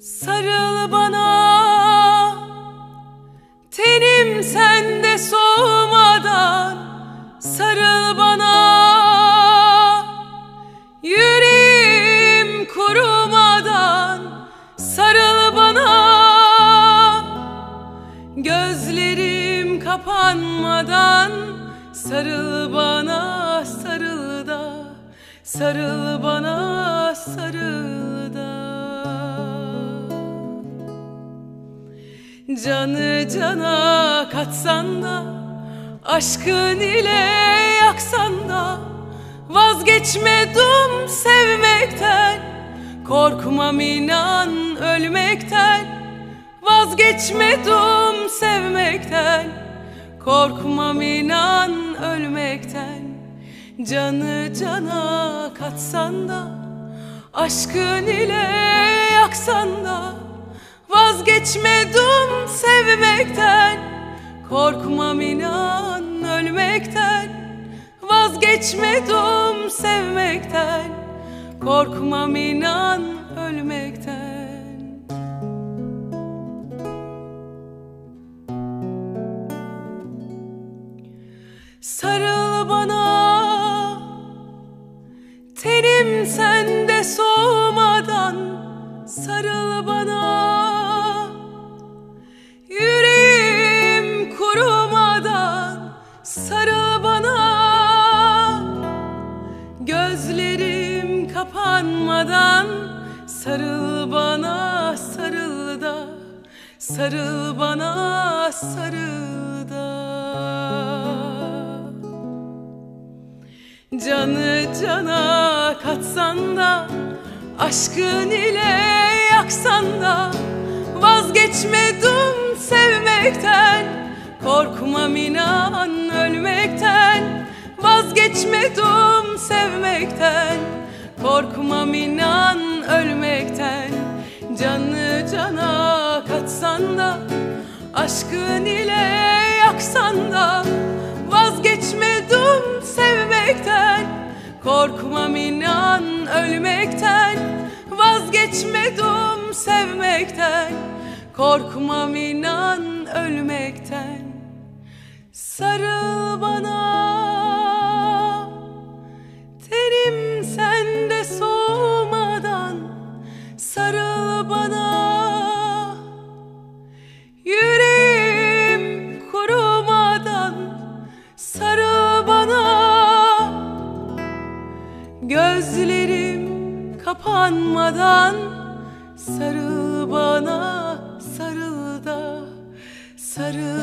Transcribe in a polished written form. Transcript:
Sarıl bana, tenim sende soğumadan. Sarıl bana, yüreğim kurumadan. Sarıl bana, gözlerim kapanmadan. Sarıl bana, sarıl da, sarıl bana, sarıl da. Canı cana katsan da, aşkın ile yaksan da, vazgeçmedim sevmekten. Korkmam inan ölmekten, vazgeçmedim sevmekten. Korkmam inan ölmekten. Canı cana katsan da, aşkın ile yaksan da, vazgeçmedim sevmekten. Korkmam inan ölmekten, vazgeçmedim sevmekten. Korkmam inan ölmekten. Sarıl bana, tenim sende soğumadan. Sarıl bana, yüreğim kurumadan. Sarıl bana, gözlerim kapanmadan. Sarıl bana, sarıl da, sarıl bana, sarıl da. Canı cana katsan da, aşkın ile yaksan da, vazgeçmedim sevmekten. Korkmam inan ölmekten, vazgeçmedim sevmekten. Korkmam inan ölmekten. Canı cana katsan da, aşkın ile yaksan da, vazgeçmedim sevmekten. Korkmam inan ölmekten, vazgeçmedim sevmekten. Korkmam inan ölmekten. Sarıl bana, tenim sende soğumadan. Sarıl bana, yüreğim kurumadan. Sarıl bana, gözlerim kapanmadan. Sarıl bana, sarıl da, sarıl